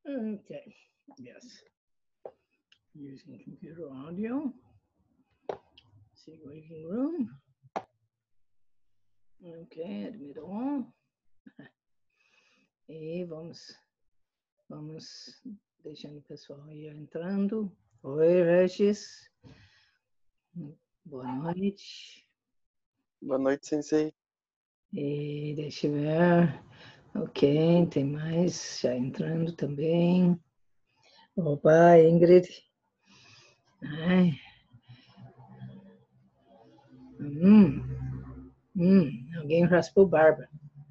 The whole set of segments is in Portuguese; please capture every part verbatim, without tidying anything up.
Okay, yes. Using computer audio. See waiting room. Ok, admit all. E vamos, vamos deixando o pessoal aí entrando. Oi, Regis. Boa noite. Boa noite, Sensei. E deixa eu ver. Ok, tem mais já entrando também. Opa, Ingrid. Ai. Hum, hum, alguém raspou barba.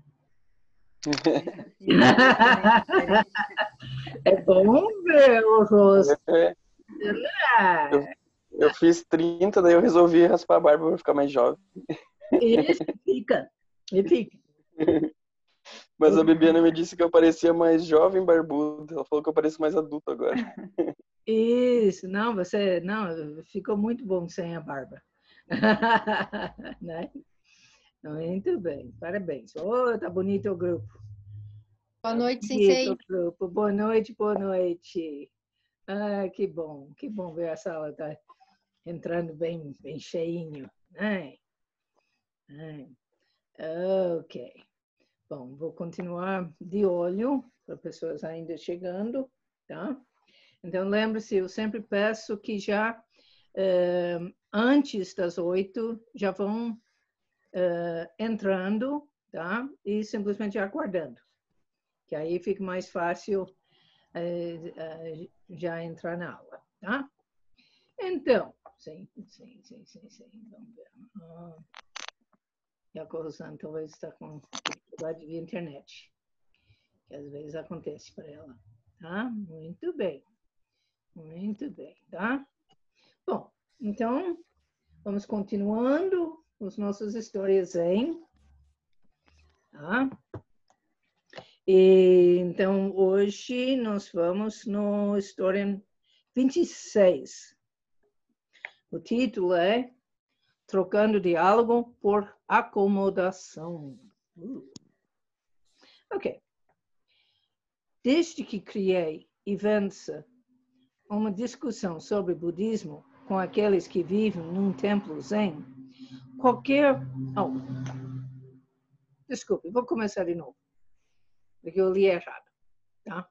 É bom ver o rosto. É, eu, eu fiz trinta, daí eu resolvi raspar a barba para ficar mais jovem. Isso, fica. E fica. Mas a Bibiana me disse que eu parecia mais jovem barbudo. Ela falou que eu pareço mais adulto agora. Isso, não, você, não, ficou muito bom sem a barba. Né? Muito bem, parabéns. Oh, tá bonito o grupo. Boa noite, Bonito Sensei. o grupo. Boa noite, boa noite. Ah, que bom, que bom ver a sala tá entrando bem, bem cheinho. Ai, ai. Ok. Bom, vou continuar de olho para pessoas ainda chegando, tá? Então, lembre-se, eu sempre peço que já eh, antes das oito já vão eh, entrando, tá? E simplesmente aguardando, que aí fica mais fácil eh, eh, já entrar na aula, tá? Então, sim, sim, sim, sim, sim, vamos ver. Ah, e a Coruscant talvez está com dificuldade de internet, que às vezes acontece para ela, tá? Muito bem, muito bem, tá? Bom, então, vamos continuando os nossos histórias em, tá? E, então, hoje nós vamos no história vinte e seis. O título é Trocando Diálogo por Acomodação. Uh. Ok. Desde que criei e vença uma discussão sobre budismo com aqueles que vivem num templo zen, qualquer... Oh. Desculpe, vou começar de novo, porque eu li errado, tá?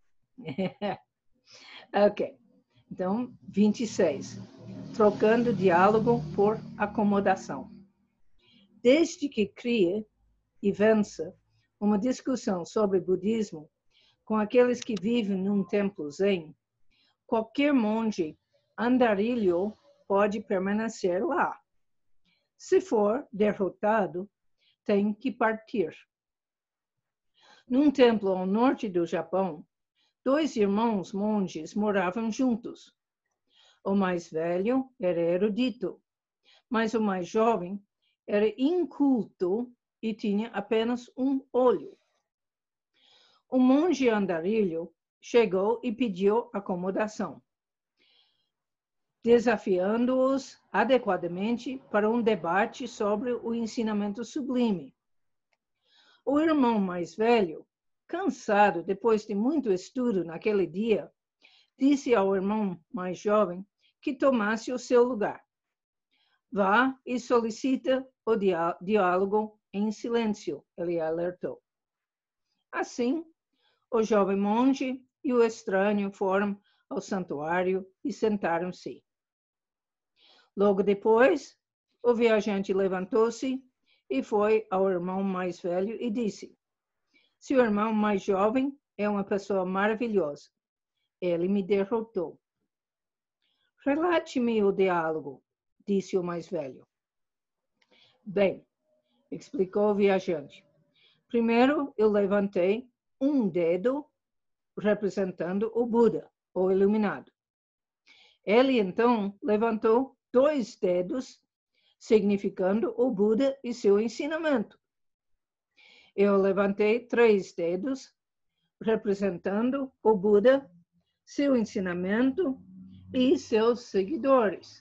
Ok. Então, vinte e seis. Trocando diálogo por acomodação. Desde que crie e vença uma discussão sobre budismo com aqueles que vivem num templo zen, qualquer monge andarilho pode permanecer lá. Se for derrotado, tem que partir. Num templo ao norte do Japão, dois irmãos monges moravam juntos. O mais velho era erudito, mas o mais jovem era inculto e tinha apenas um olho. O monge andarilho chegou e pediu acomodação, desafiando-os adequadamente para um debate sobre o ensinamento sublime. O irmão mais velho, cansado depois de muito estudo naquele dia, disse ao irmão mais jovem que tomasse o seu lugar. Vá e solicita o diálogo em silêncio, ele alertou. Assim, o jovem monge e o estranho foram ao santuário e sentaram-se. Logo depois, o viajante levantou-se e foi ao irmão mais velho e disse: seu irmão mais jovem é uma pessoa maravilhosa. Ele me derrotou. Relate-me o diálogo, disse o mais velho. Bem, explicou o viajante. Primeiro, eu levantei um dedo representando o Buda, o iluminado. Ele, então, levantou dois dedos, significando o Buda e seu ensinamento. Eu levantei três dedos, representando o Buda, seu ensinamento e seus seguidores.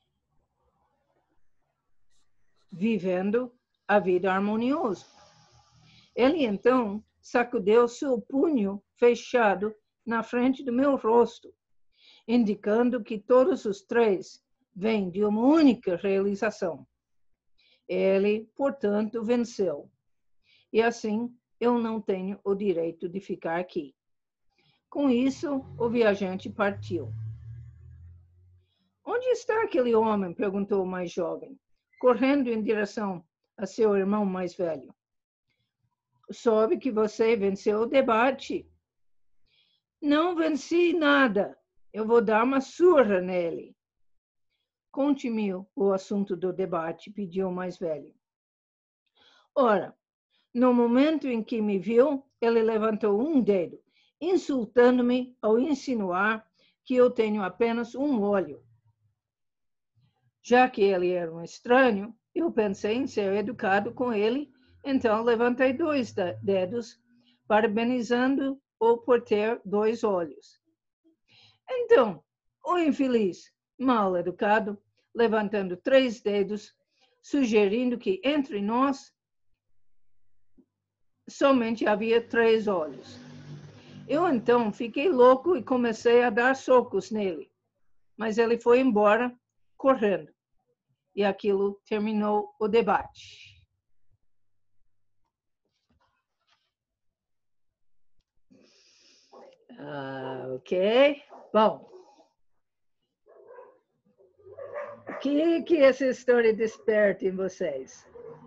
Vivendo a vida harmoniosa. Ele então sacudeu seu punho fechado na frente do meu rosto, indicando que todos os três vêm de uma única realização. Ele, portanto, venceu. E assim, eu não tenho o direito de ficar aqui. Com isso, o viajante partiu. Onde está aquele homem? Perguntou o mais jovem, correndo em direção a seu irmão mais velho. Soube que você venceu o debate. Não venci nada. Eu vou dar uma surra nele. Conte-me o assunto do debate, pediu o mais velho. Ora, no momento em que me viu, ele levantou um dedo, insultando-me ao insinuar que eu tenho apenas um olho. Já que ele era um estranho, eu pensei em ser educado com ele, então levantei dois dedos, parabenizando-o por ter dois olhos. Então, o infeliz, mal educado, levantando três dedos, sugerindo que entre nós somente havia três olhos. Eu então fiquei louco e comecei a dar socos nele, mas ele foi embora correndo. E aquilo terminou o debate. Ah, ok. Bom, o que, que essa história desperta em vocês?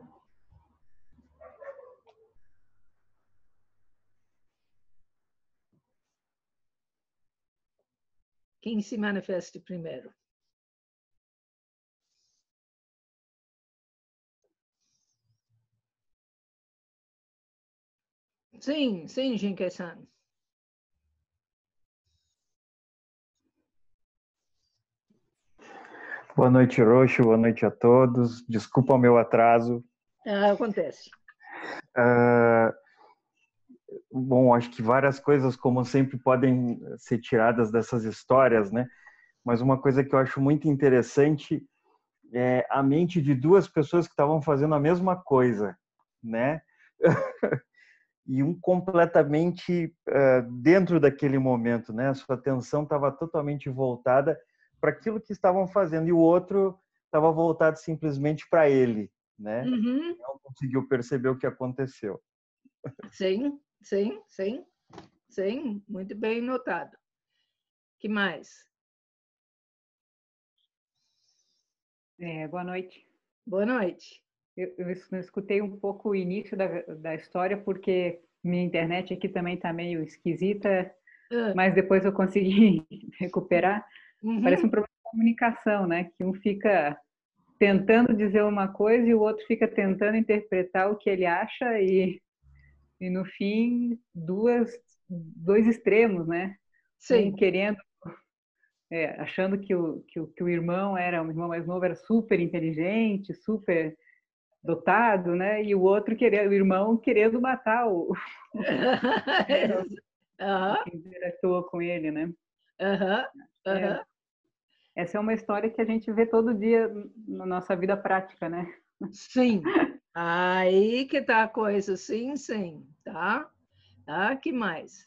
Quem se manifesta primeiro? Sim, sim, Jinkei-san. Boa noite, Roxo. Boa noite a todos. Desculpa o meu atraso. Ah, acontece. Uh, bom, acho que várias coisas, como sempre, podem ser tiradas dessas histórias, né? Mas uma coisa que eu acho muito interessante é a mente de duas pessoas que estavam fazendo a mesma coisa, né? E um completamente uh, dentro daquele momento, né? A sua atenção estava totalmente voltada para aquilo que estavam fazendo e o outro estava voltado simplesmente para ele, né? Uhum. Não conseguiu perceber o que aconteceu. Sim, sim, sim, sim, muito bem notado. Que mais? É, boa noite. Boa noite. Eu, eu escutei um pouco o início da, da história, porque minha internet aqui também está meio esquisita, uh. mas depois eu consegui recuperar. Uhum. Parece um problema de comunicação, né? Que um fica tentando dizer uma coisa e o outro fica tentando interpretar o que ele acha e, e no fim, duas, dois extremos, né? Sim. Um querendo... É, achando que o, que, o, que o irmão era, o irmão mais novo era super inteligente, super dotado, né? E o outro querendo, o irmão querendo matar o, o uhum. que interactuou com ele, né? Uhum. Uhum. É, essa é uma história que a gente vê todo dia na nossa vida prática, né? Sim. Aí que tá a coisa, sim, sim, tá? Tá? Que mais?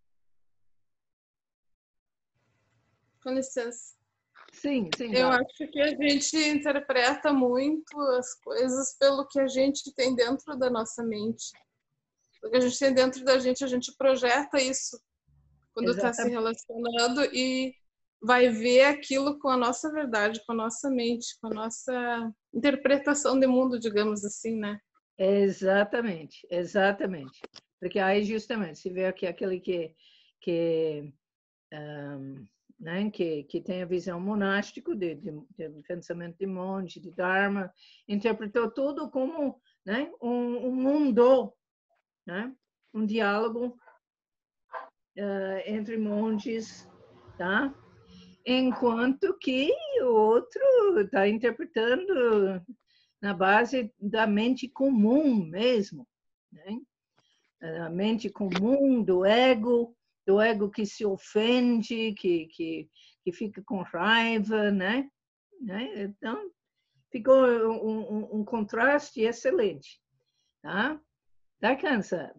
Com licença. Sim, sim. Eu Dora. acho que a gente interpreta muito as coisas pelo que a gente tem dentro da nossa mente. O que a gente tem dentro da gente, a gente projeta isso quando está se relacionando e vai ver aquilo com a nossa verdade, com a nossa mente, com a nossa interpretação de mundo, digamos assim, né? Exatamente, exatamente. Porque aí justamente se vê que aquele que que um, né, que, que tem a visão monástica de, de, de pensamento de monge, de Dharma, interpretou tudo como, né, um, um mundo, né, um diálogo uh, entre monges, tá? Enquanto que o outro está interpretando na base da mente comum mesmo, né? A mente comum do ego, do ego que se ofende, que, que, que fica com raiva, né? né? Então, ficou um, um, um contraste excelente, tá? Tá cansado.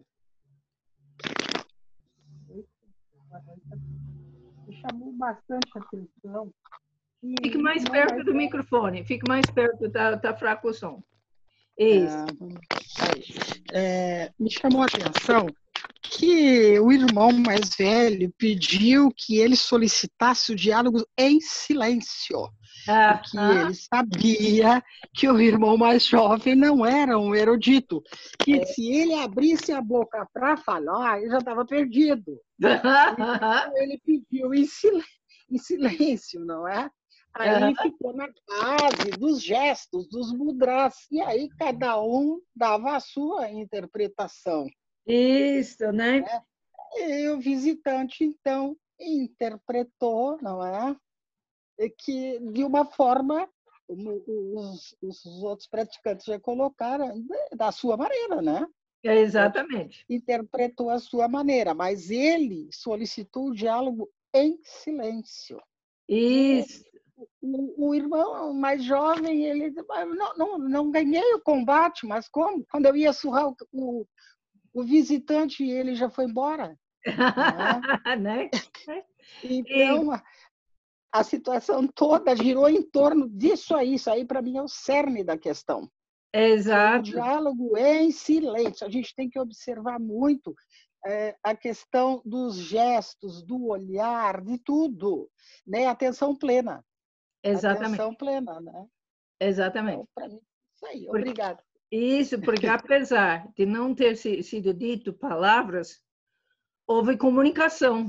Me chamou bastante atenção. que Fique mais não perto vai do ter- microfone. Fique mais perto, tá, tá fraco o som. Isso. Ah, vamos- aí. É, me chamou a atenção que o irmão mais velho pediu que ele solicitasse o diálogo em silêncio, Ah, porque ah, ele sabia que o irmão mais jovem não era um erudito, que se ele abrisse a boca para falar, ele já estava perdido. Então, ele pediu em silêncio, em silêncio, não é? Aí ficou na base dos gestos, dos mudras, e aí cada um dava a sua interpretação. Isso, né? E o visitante, então, interpretou, não é? E que, de uma forma, como os, os outros praticantes já colocaram, da sua maneira, né? É exatamente. Interpretou a sua maneira, mas ele solicitou o diálogo em silêncio. Isso. O, o irmão mais jovem, ele não, não, não ganhei o combate, mas como? Quando eu ia surrar o, o, o visitante, ele já foi embora. Não é? Né? Então, a, a situação toda girou em torno disso aí. Isso aí, para mim, é o cerne da questão. Exato. O diálogo em silêncio. A gente tem que observar muito é, a questão dos gestos, do olhar, de tudo. Né? Atenção plena. Exatamente. Atenção plena, né? Exatamente. Então, para mim, isso aí. Porque- Obrigada. Isso, porque apesar de não ter si- sido dito palavras, houve comunicação.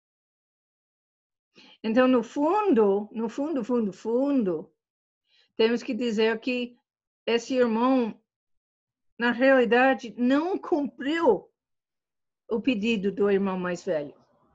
Então, no fundo, no fundo, fundo, fundo, temos que dizer que esse irmão, na realidade, não cumpriu o pedido do irmão mais velho.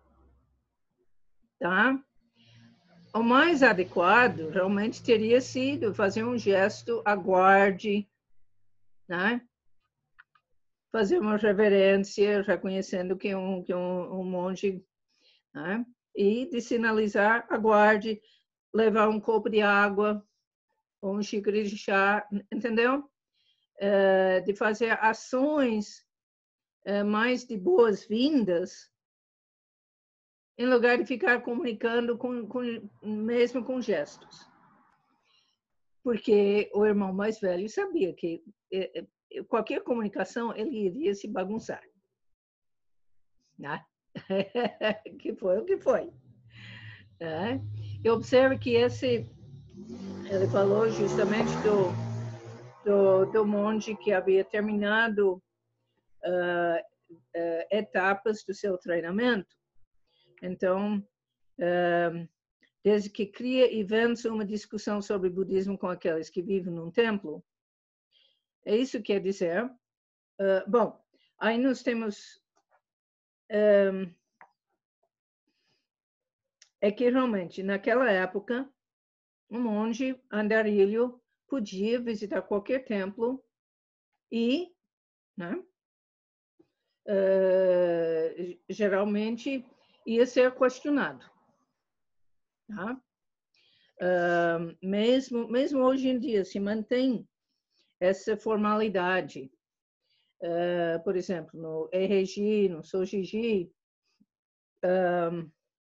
Tá? O mais adequado realmente teria sido fazer um gesto, aguarde, né? Fazer uma reverência, reconhecendo que um, que um, um monge, né? E de sinalizar, aguarde, levar um copo de água, ou um xícara de chá, entendeu? É, de fazer ações é, mais de boas-vindas, em lugar de ficar comunicando com, com, mesmo com gestos. Porque o irmão mais velho sabia que é, é, qualquer comunicação ele iria se bagunçar. Né? Que foi o que foi. Né? E observe que esse, ele falou justamente do, do, do monge que havia terminado uh, uh, etapas do seu treinamento. Então, uh, desde que cria e vence uma discussão sobre budismo com aqueles que vivem num templo, é isso que quer dizer. Uh, bom, aí nós temos um, é que realmente, naquela época, um monge andarilho podia visitar qualquer templo e, né, uh, geralmente, ia ser questionado. Tá? Uh, mesmo, mesmo hoje em dia, se mantém essa formalidade. Uh, por exemplo, no Eiji, no Sojiji, um,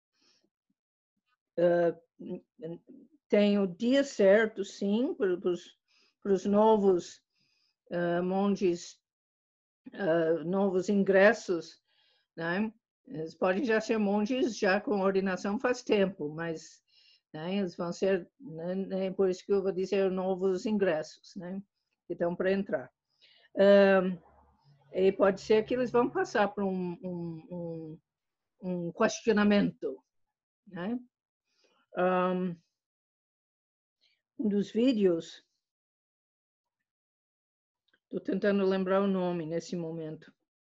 uh, tem o dia certo, sim, para os novos uh, monges, uh, novos ingressos, né? Eles podem já ser monges já com ordenação faz tempo, mas né, eles vão ser, né, por isso que eu vou dizer novos ingressos, né? Que estão para entrar. Um, e pode ser que eles vão passar por um, um, um, um questionamento, né? Um, um dos vídeos, estou tentando lembrar o nome nesse momento,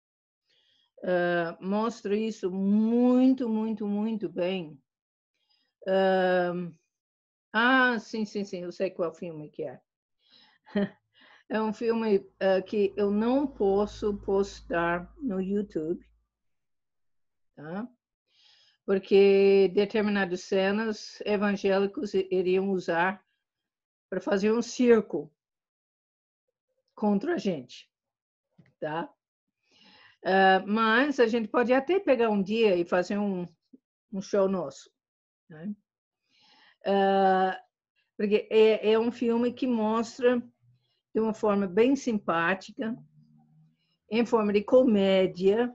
uh, mostra isso muito, muito, muito bem. Um, ah, sim, sim, sim, eu sei qual filme que é. É um filme uh, que eu não posso postar no YouTube, tá? Porque determinadas cenas evangélicos iriam usar para fazer um circo contra a gente, tá? Uh, mas a gente pode até pegar um dia e fazer um, um show nosso, né? Uh, porque é, é um filme que mostra de uma forma bem simpática, em forma de comédia,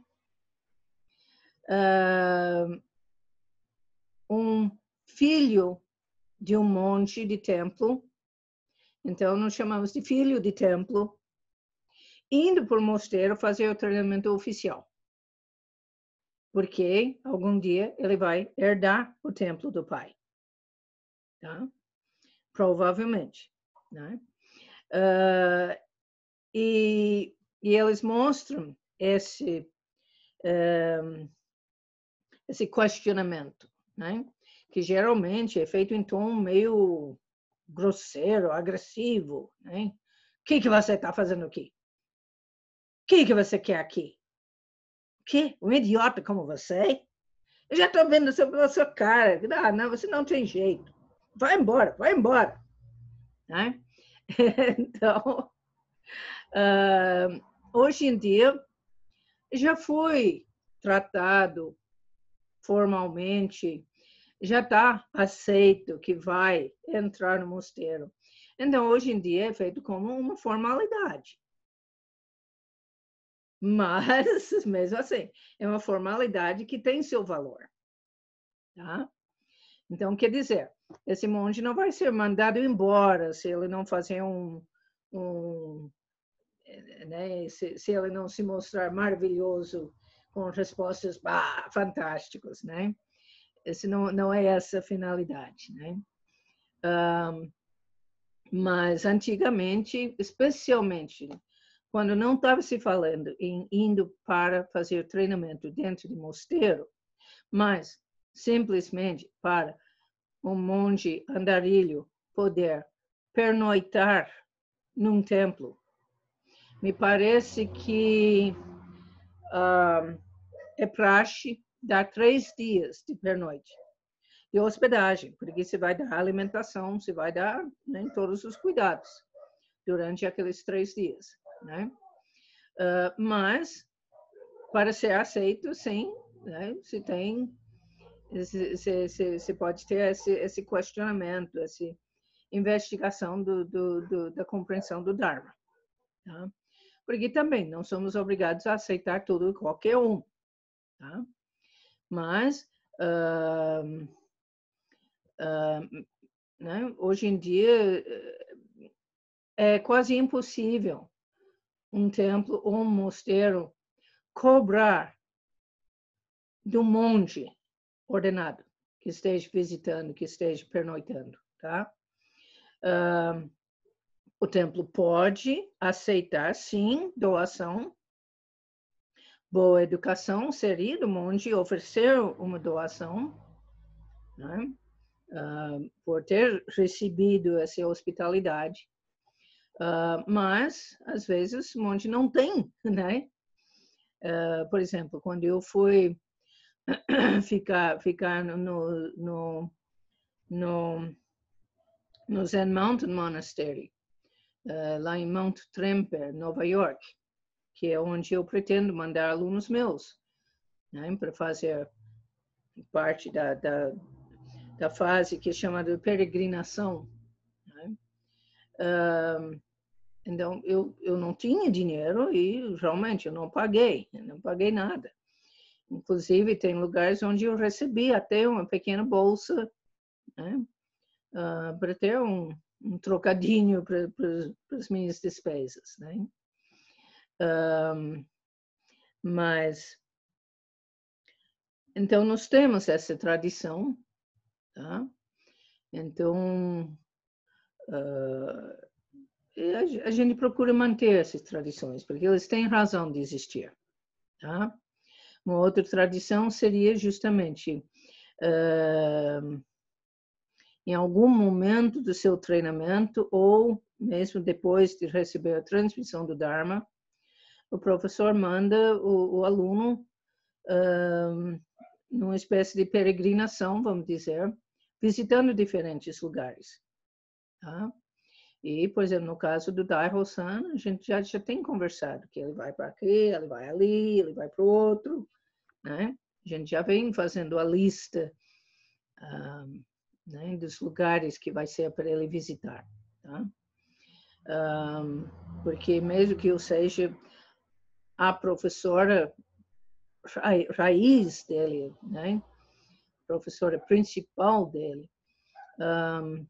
uh, um filho de um monge de templo, então nós chamamos de filho de templo, indo para o mosteiro fazer o treinamento oficial, porque algum dia ele vai herdar o templo do pai, tá? Provavelmente, né? Uh, e, e eles mostram esse um, esse questionamento, né? Que geralmente é feito em tom meio grosseiro, agressivo, né? O que que você está fazendo aqui? O que que você quer aqui? Que? Um idiota como você? Eu já estou vendo pela sua cara. Ah, não, você não tem jeito. Vai embora, vai embora. Né? Então, uh, hoje em dia, já foi tratado formalmente, já está aceito que vai entrar no mosteiro. Então, hoje em dia, é feito como uma formalidade. Mas, mesmo assim, é uma formalidade que tem seu valor. Tá? Então, quer dizer, esse monge não vai ser mandado embora se ele não fazer um... um né, se, se ele não se mostrar maravilhoso com respostas ah, fantásticas, né? Esse não, não é essa a finalidade, né? Um, mas, antigamente, especialmente... quando não estava se falando em indo para fazer treinamento dentro de mosteiro, mas simplesmente para um monge andarilho poder pernoitar num templo, me parece que uh, é praxe dar três dias de pernoite, de hospedagem, porque você vai dar alimentação, você vai dar, né, todos os cuidados durante aqueles três dias. Né? Uh, mas, para ser aceito, sim, né? Se tem, se, se, se, se pode ter esse, esse questionamento, essa investigação do, do, do, da compreensão do Dharma. Tá? Porque também não somos obrigados a aceitar tudo e qualquer um. Tá? Mas, uh, uh, né? Hoje em dia, é quase impossível um templo ou um mosteiro cobrar do monge ordenado que esteja visitando, que esteja pernoitando, tá? Uh, o templo pode aceitar, sim, doação. Boa educação seria do monge oferecer uma doação, né? Uh, por ter recebido essa hospitalidade. Uh, mas, às vezes, o monge não tem, né? Uh, por exemplo, quando eu fui ficar, ficar no, no, no, no Zen Mountain Monastery, uh, lá em Mount Tremper, Nova York, que é onde eu pretendo mandar alunos meus, né, para fazer parte da, da, da fase que é chamada de peregrinação. Né? Uh, então, eu, eu não tinha dinheiro e realmente eu não paguei, eu não paguei nada. Inclusive, tem lugares onde eu recebi até uma pequena bolsa, né, uh, para ter um, um trocadinho para as minhas despesas. Né? Um, mas, então, nós temos essa tradição, tá? Então, uh, a, a gente procura manter essas tradições, porque eles têm razão de existir, tá? Uma outra tradição seria justamente, uh, em algum momento do seu treinamento, ou mesmo depois de receber a transmissão do Dharma, o professor manda o, o aluno uh, numa espécie de peregrinação, vamos dizer, visitando diferentes lugares. Tá? E, por exemplo, no caso do Daiho-san, a gente já, já tem conversado que ele vai para aqui, ele vai ali, ele vai para o outro, né? A gente já vem fazendo a lista um, né, dos lugares que vai ser para ele visitar, tá? Um, porque mesmo que eu seja a professora raiz dele, né? Professora principal dele, um,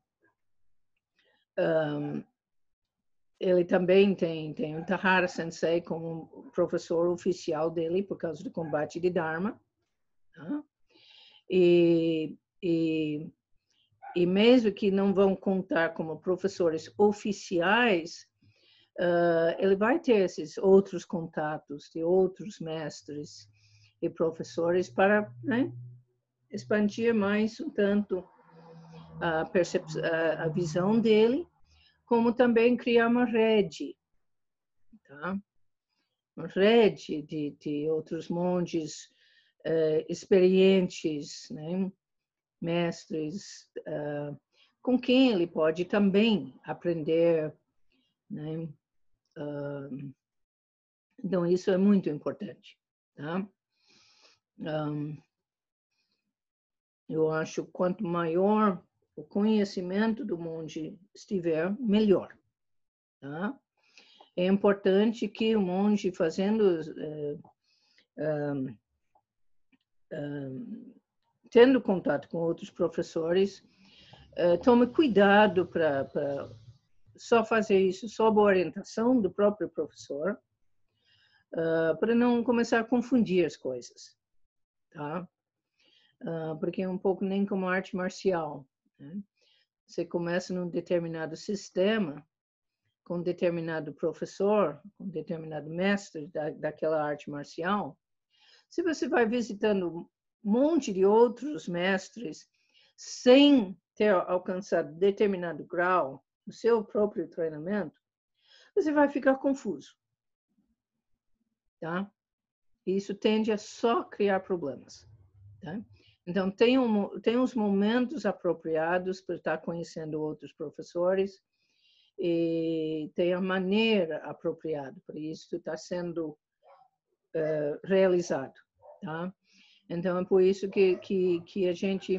um, ele também tem, tem o Tahara Sensei como professor oficial dele por causa do combate de Dharma. Tá? E, e, e mesmo que não vão contar como professores oficiais, uh, ele vai ter esses outros contatos de outros mestres e professores para, né, expandir mais um tanto a, percep a, a visão dele, como também criar uma rede, tá? Uma rede de, de outros monges uh, experientes, né? Mestres, uh, com quem ele pode também aprender, né? Uh, então, isso é muito importante, tá? Um, eu acho que quanto maior o conhecimento do monge estiver, melhor. Tá? É importante que o monge, fazendo, uh, um, um, tendo contato com outros professores, uh, tome cuidado para só fazer isso sob a orientação do próprio professor, uh, para não começar a confundir as coisas. Tá? Uh, porque é um pouco nem como arte marcial. Né? Você começa num determinado sistema, com um determinado professor, com um determinado mestre da, daquela arte marcial. Se você vai visitando um monte de outros mestres, sem ter alcançado determinado grau no seu próprio treinamento, você vai ficar confuso. Tá? Isso tende a só criar problemas. Tá? Então, tem, um, tem uns momentos apropriados para estar conhecendo outros professores e tem a maneira apropriada para isso estar sendo uh, realizado. Tá? Então, é por isso que, que, que a gente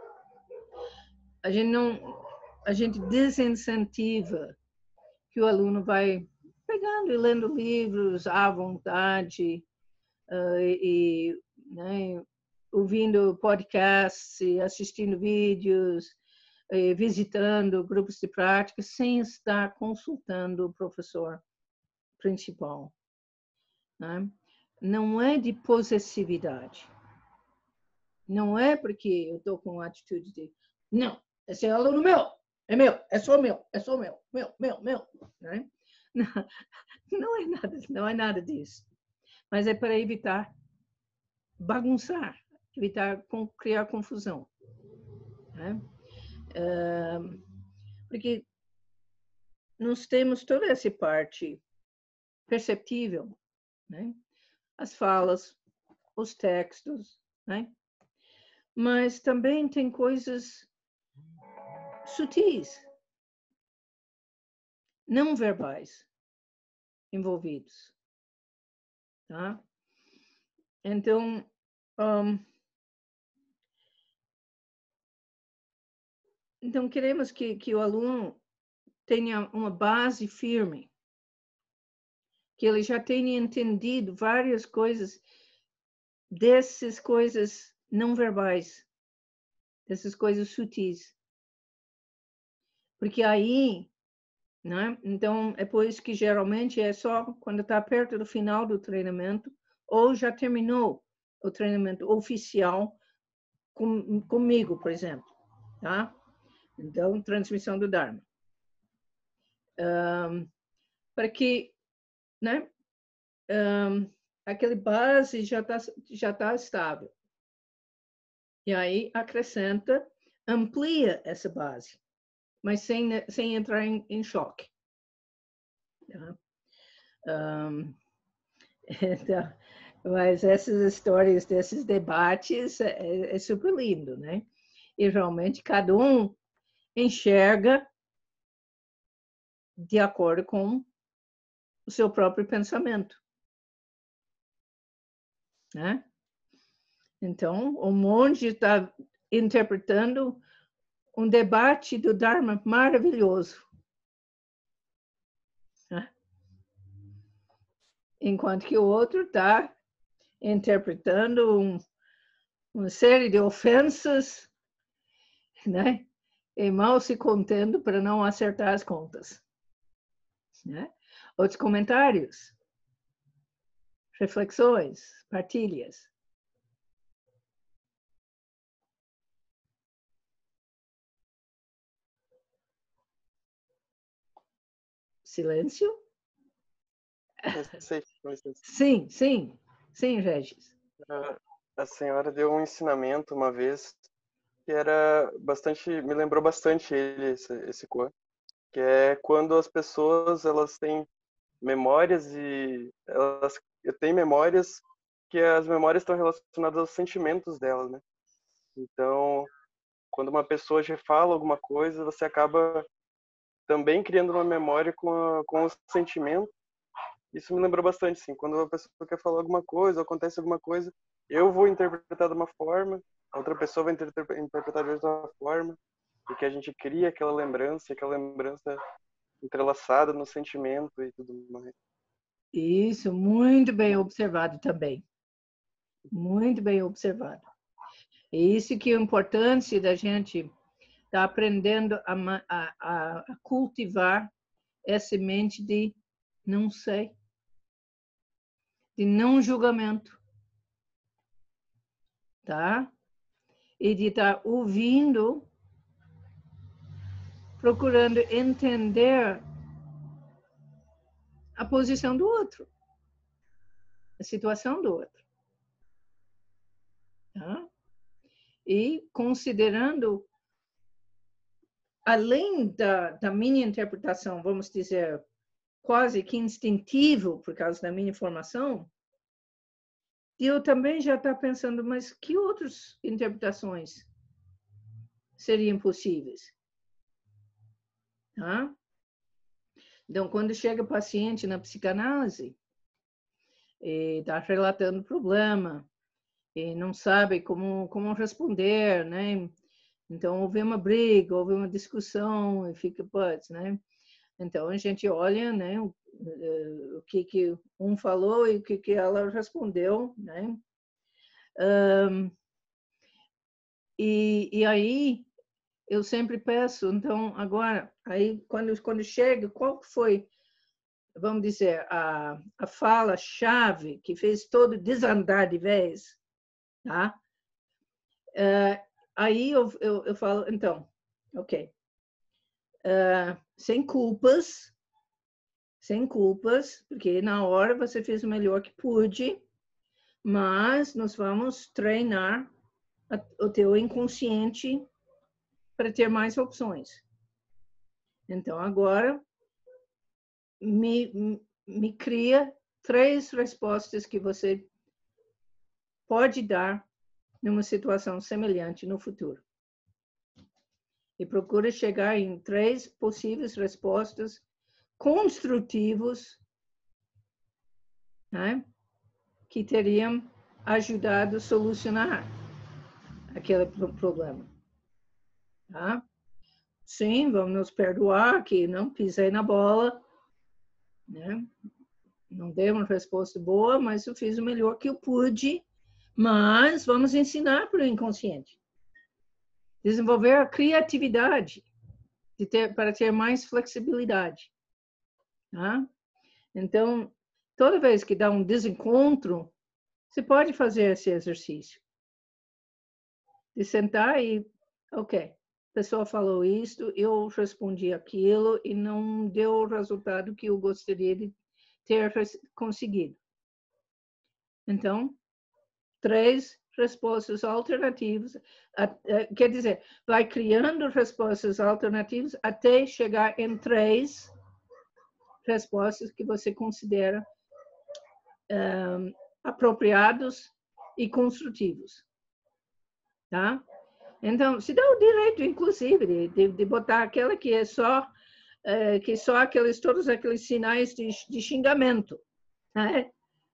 a gente não a gente desincentiva que o aluno vai pegando e lendo livros à vontade uh, e, né, ouvindo podcasts, assistindo vídeos, visitando grupos de prática, sem estar consultando o professor principal. Né? Não é de possessividade. Não é porque eu estou com a atitude de, não, esse é aluno meu, é meu, é só meu, é só meu, meu, meu, meu. Né? Não, não é nada, não é nada disso. Mas é para evitar bagunçar, evitar criar confusão. Né? Uh, porque nós temos toda essa parte perceptível, né? As falas, os textos, né? Mas também tem coisas sutis, não verbais, envolvidos, tá? Então, um, então queremos que, que o aluno tenha uma base firme, que ele já tenha entendido várias coisas dessas coisas não verbais, dessas coisas sutis. Porque aí, né? Então, é por isso que geralmente é só quando está perto do final do treinamento ou já terminou o treinamento oficial com, comigo, por exemplo, tá? Então, transmissão do Dharma. Um, para que, né? Um, aquele base já está já tá estável. E aí acrescenta, amplia essa base, mas sem, sem entrar em, em choque. Tá? Um, então, mas essas histórias desses debates é, é super lindo, né? E realmente cada um enxerga de acordo com o seu próprio pensamento, né? Então, o monge está interpretando um debate do Dharma maravilhoso, né? Enquanto que o outro está interpretando um, uma série de ofensas, né? E mal se contendo para não acertar as contas, né? Outros comentários, reflexões, partilhas. Silêncio? Sei, com licença. Sim, sim, sim, Regis. A- A senhora deu um ensinamento uma vez que era bastante, me lembrou bastante ele, esse, esse Koan, que é quando as pessoas elas têm memórias e elas têm memórias que as memórias estão relacionadas aos sentimentos delas, né? Então, quando uma pessoa já fala alguma coisa, você acaba também criando uma memória com, a, com os sentimentos. Isso me lembrou bastante, sim. Quando uma pessoa quer falar alguma coisa, acontece alguma coisa, eu vou interpretar de uma forma, a outra pessoa vai inter interpretar de outra forma, porque a gente cria aquela lembrança, aquela lembrança entrelaçada no sentimento e tudo mais. Isso, muito bem observado também. Muito bem observado. E isso que é a importância da gente estar tá aprendendo a, a, a cultivar essa mente de não sei, de não julgamento, tá? E de estar tá ouvindo, procurando entender a posição do outro, a situação do outro, tá? E considerando, além da, da minha interpretação, vamos dizer, quase que instintivo, por causa da minha formação, eu também já estou pensando, mas que outras interpretações seriam possíveis? Tá? Então, quando chega o paciente na psicanálise, está relatando o problema, e não sabe como, como responder, né? Então, houve uma briga, houve uma discussão, e fica, putz, né? Então, a gente olha, né, o, o que, que um falou e o que, que ela respondeu, né? Um, e, e aí, eu sempre peço, então, agora, aí, quando, quando chega, qual foi, vamos dizer, a, a fala-chave que fez todo desandar de vez, tá? Uh, aí eu, eu, eu falo, então, ok, uh, sem culpas, sem culpas, porque na hora você fez o melhor que pôde, mas nós vamos treinar a, o teu inconsciente para ter mais opções. Então, agora, me, me cria três respostas que você pode dar numa situação semelhante no futuro. E procura chegar em três possíveis respostas construtivos, né, que teriam ajudado a solucionar aquele problema. Tá? Sim, vamos nos perdoar que não pisei na bola, né? Não dei uma resposta boa, mas eu fiz o melhor que eu pude, mas vamos ensinar para o inconsciente. Desenvolver a criatividade de ter, para ter mais flexibilidade. Tá? Então, toda vez que dá um desencontro, você pode fazer esse exercício. De sentar e, ok, a pessoa falou isso, eu respondi aquilo e não deu o resultado que eu gostaria de ter conseguido. Então, três respostas alternativas, quer dizer, vai criando respostas alternativas até chegar em três respostas que você considera um, apropriados e construtivos. Tá? Então, se dá o direito, inclusive, de, de botar aquela que é só é, que só aqueles, todos aqueles sinais de, de xingamento. Né?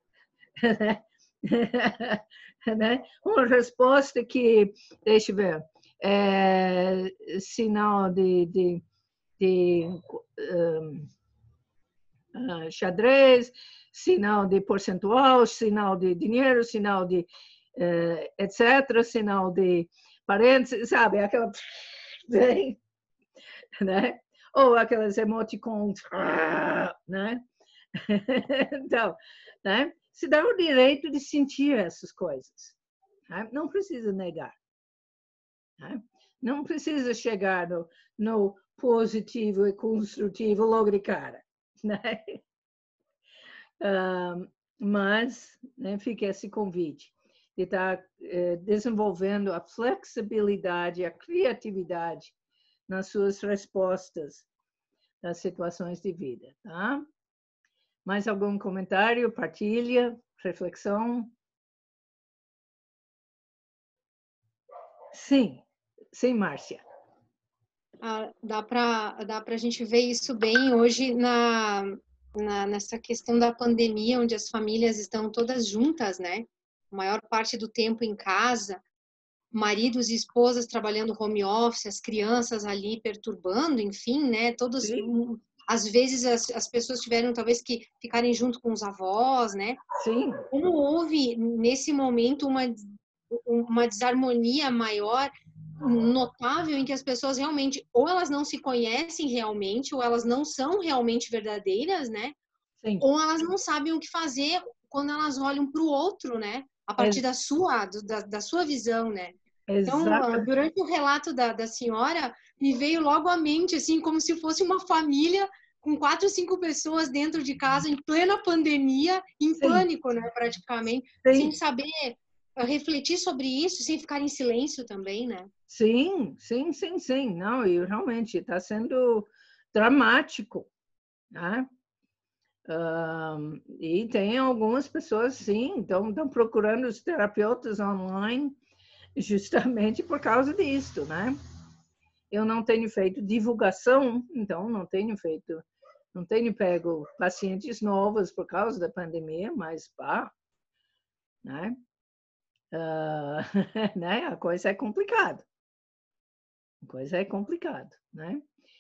Né? Uma resposta que, deixa eu ver, é, sinal de, de, de um, uh, xadrez, sinal de percentual, sinal de dinheiro, sinal de uh, etcétera, sinal de parênteses, sabe? Aquela... né? Ou aquelas emoticons, né? Então, né? Se dá o direito de sentir essas coisas. Né? Não precisa negar. Né? Não precisa chegar no, no positivo e construtivo logo de cara. Né? Um, mas né, fica esse convite de estar eh, desenvolvendo a flexibilidade, a criatividade nas suas respostas das situações de vida. Tá? Mais algum comentário, partilha, reflexão? Sim, sim, Márcia. Ah, dá para dá para a gente ver isso bem hoje na, na, nessa questão da pandemia, onde as famílias estão todas juntas, né? A maior parte do tempo em casa, maridos e esposas trabalhando home office, as crianças ali perturbando, enfim, né? Todos, Sim. às vezes as, as pessoas tiveram talvez que ficarem junto com os avós, né? Sim. Como houve nesse momento uma uma desarmonia maior, notável, em que as pessoas realmente, ou elas não se conhecem realmente, ou elas não são realmente verdadeiras, né? Sim. Ou elas não sabem o que fazer quando elas olham para o outro, né? A partir Ex- da sua, da, da sua visão, né? Então, Exatamente. durante o relato da, da senhora, me veio logo à mente, assim, como se fosse uma família com quatro, cinco pessoas dentro de casa, em plena pandemia, em Sim. pânico, né, praticamente, Sim. sem saber refletir sobre isso, sem ficar em silêncio também, né? Sim, sim, sim, sim. Não, e realmente está sendo dramático, né? Um, e tem algumas pessoas, sim, estão estão procurando os terapeutas online justamente por causa disso, né? Eu não tenho feito divulgação, então não tenho feito, não tenho pego pacientes novos por causa da pandemia, mas pá, né? Uh, né? A coisa é complicada. A coisa é complicada, né?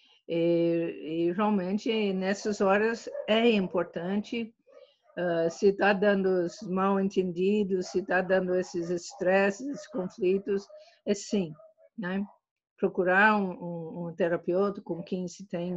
E, e realmente nessas horas é importante, uh, se está dando os mal entendidos, se está dando esses estresses, esses conflitos, é sim, né? Procurar um, um, um terapeuta com quem se tem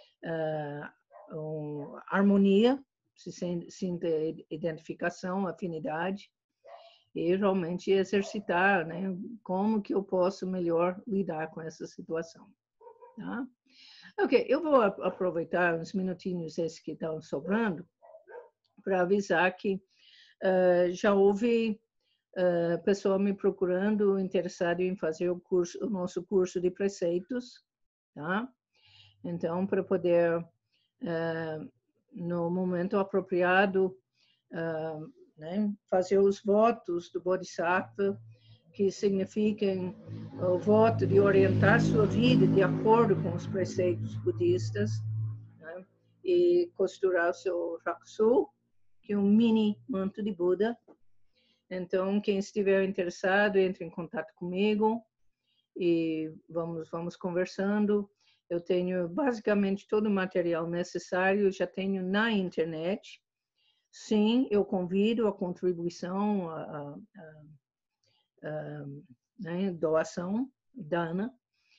uh, um, harmonia, se sinta identificação, afinidade, e realmente exercitar, né? Como que eu posso melhor lidar com essa situação, tá? Ok, eu vou aproveitar uns minutinhos esses que estão sobrando para avisar que uh, já houve uh, pessoa me procurando interessado em fazer o curso, o nosso curso de preceitos, tá? Então, para poder uh, no momento apropriado uh, né, fazer os votos do Bodhisattva, que significam o voto de orientar sua vida de acordo com os preceitos budistas, né, e costurar o seu Rakusu, que é um mini manto de Buda. Então, quem estiver interessado, entre em contato comigo e vamos, vamos conversando. Eu tenho basicamente todo o material necessário, já tenho na internet. Sim, eu convido a contribuição, a, a, a, né, doação, dana,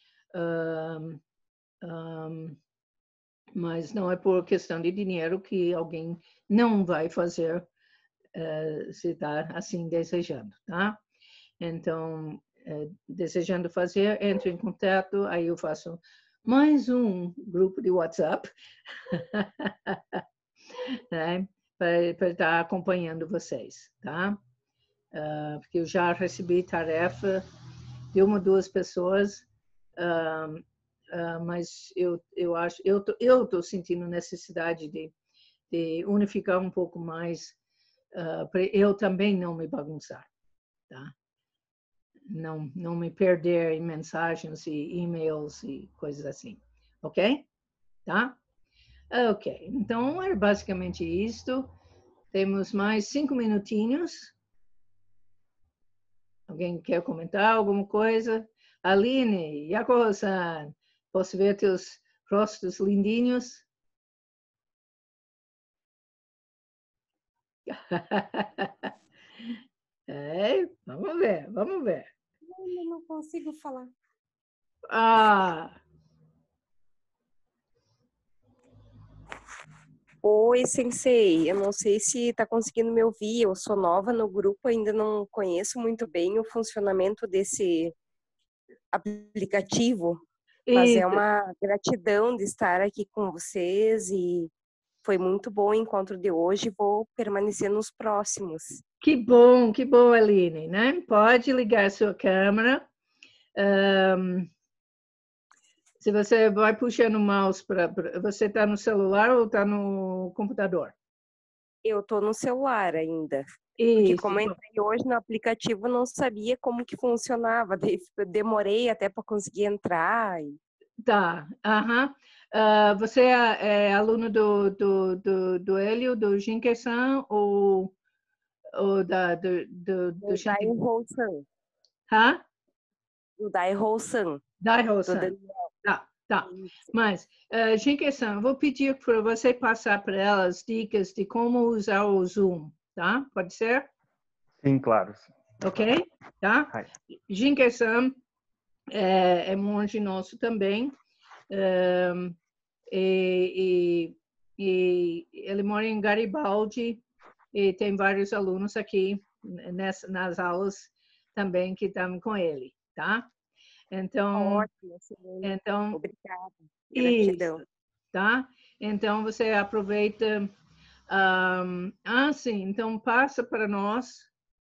um, um, mas não é por questão de dinheiro que alguém não vai fazer uh, se está assim desejando, tá? Então, uh, desejando fazer, entre em contato, aí eu faço mais um grupo de WhatsApp, né? Para estar acompanhando vocês, tá? Uh, porque eu já recebi tarefa de uma, duas pessoas, uh, uh, mas eu, eu acho, eu tô, eu tô sentindo necessidade de, de unificar um pouco mais, uh, para eu também não me bagunçar, tá? Não, não me perder em mensagens e e-mails e coisas assim, ok? tá? Ok, então é basicamente isto. Temos mais cinco minutinhos. Alguém quer comentar alguma coisa? Aline, Yakoro-san, posso ver teus rostos lindinhos? É, vamos ver, vamos ver. Não, não consigo falar. Ah, Oi, Sensei. Eu não sei se está conseguindo me ouvir. Eu sou nova no grupo, ainda não conheço muito bem o funcionamento desse aplicativo, mas é isso. uma gratidão de estar aqui com vocês e foi muito bom o encontro de hoje. Vou permanecer nos próximos. Que bom, que bom, Aline, né? Pode ligar sua câmera. Um, se você vai puxando o mouse para... Você está no celular ou está no computador? Eu estou no celular ainda. Porque Isso. como eu entrei hoje no aplicativo, eu não sabia como que funcionava. Eu demorei até para conseguir entrar. E... Tá, aham. Uh, você é, é aluno do, do, do, do Hélio, do Jinker-san, ou, ou da, do, do, do O Daiho-san. Hã? O Daiho-san. Daiho-san. Tá, tá. Mas, uh, Jinker-san, vou pedir para você passar para ela as dicas de como usar o Zoom, tá? Pode ser? Sim, claro. Ok? Tá? Jinker-san é, é monge nosso também. Um, e, e, e ele mora em Garibaldi e tem vários alunos aqui nessa, nas aulas também que estão com ele, tá? Então, ótimo, excelente. então Obrigada. Gratidão. Isso, tá? Então você aproveita. Um, ah, sim. Então passa para nós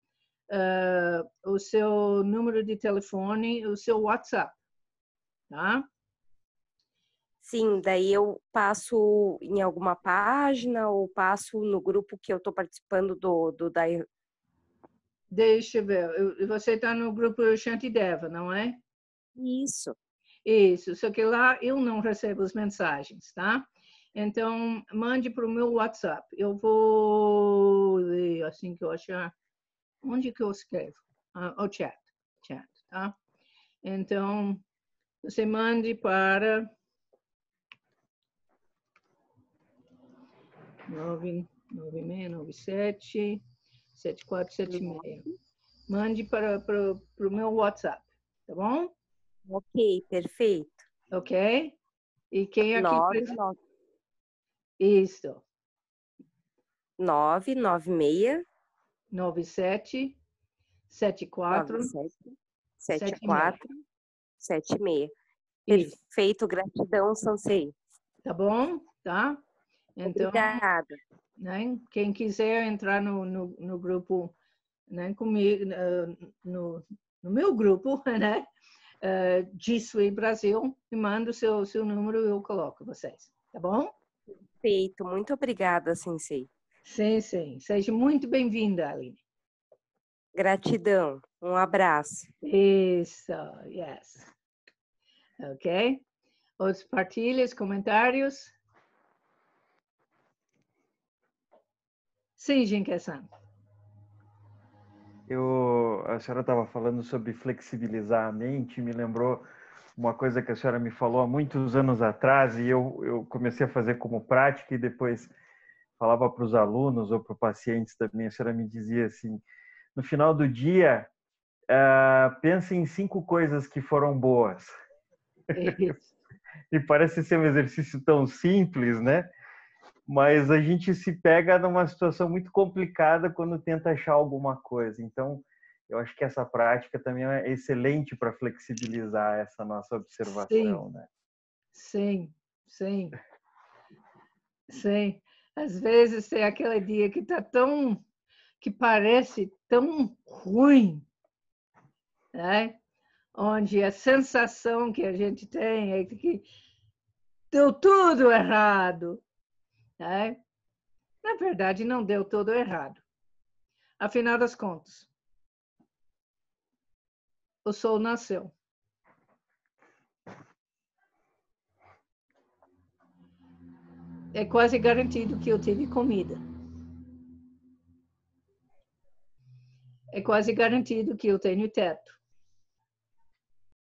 uh, o seu número de telefone, o seu WhatsApp, tá? Sim, daí eu passo em alguma página ou passo no grupo que eu estou participando do, do da... Deixa eu ver. Você está no grupo Shantideva, não é? Isso. Isso. Só que lá eu não recebo as mensagens, tá? Então, mande para o meu WhatsApp. Eu vou ler assim que eu achar. Onde que eu escrevo? Ah, o chat. Chat, tá? Então, você mande para nove nove seis nove sete sete quatro sete seis. Mande para, para, para o meu WhatsApp, tá bom? Ok, perfeito. Ok? E quem aqui... Nove, nove. Isso. Nove, nove, meia. Nove, sete, sete, quatro. Nove, sete, sete, quatro, sete, meia. Isso. Perfeito, gratidão, Sensei. Tá bom? Tá? Então, obrigada. Né, quem quiser entrar no, no, no grupo, né, comigo, no, no meu grupo, né, uh, G Suite Brasil, me manda o seu, seu número e eu coloco vocês, tá bom? Perfeito, muito obrigada, Sensei. Sim, sim. Seja muito bem-vinda, Aline. Gratidão. Um abraço. Isso, yes. Ok. Outras partilhas, comentários? Sim, Jinka-san. Eu, a senhora estava falando sobre flexibilizar a mente, me lembrou uma coisa que a senhora me falou há muitos anos atrás e eu, eu comecei a fazer como prática e depois falava para os alunos ou para os pacientes também. A senhora me dizia assim, no final do dia, uh, pense em cinco coisas que foram boas. Isso. E parece ser um exercício tão simples, né? Mas a gente se pega numa situação muito complicada quando tenta achar alguma coisa. Então, eu acho que essa prática também é excelente para flexibilizar essa nossa observação, Sim. né? Sim, sim. Sim. Às vezes tem aquele dia que está tão... que parece tão ruim, né? Onde a sensação que a gente tem é que deu tudo errado, né? Na verdade, não deu tudo errado. Afinal das contas, o sol nasceu. é quase garantido que eu tive comida. É quase garantido que eu tenho teto.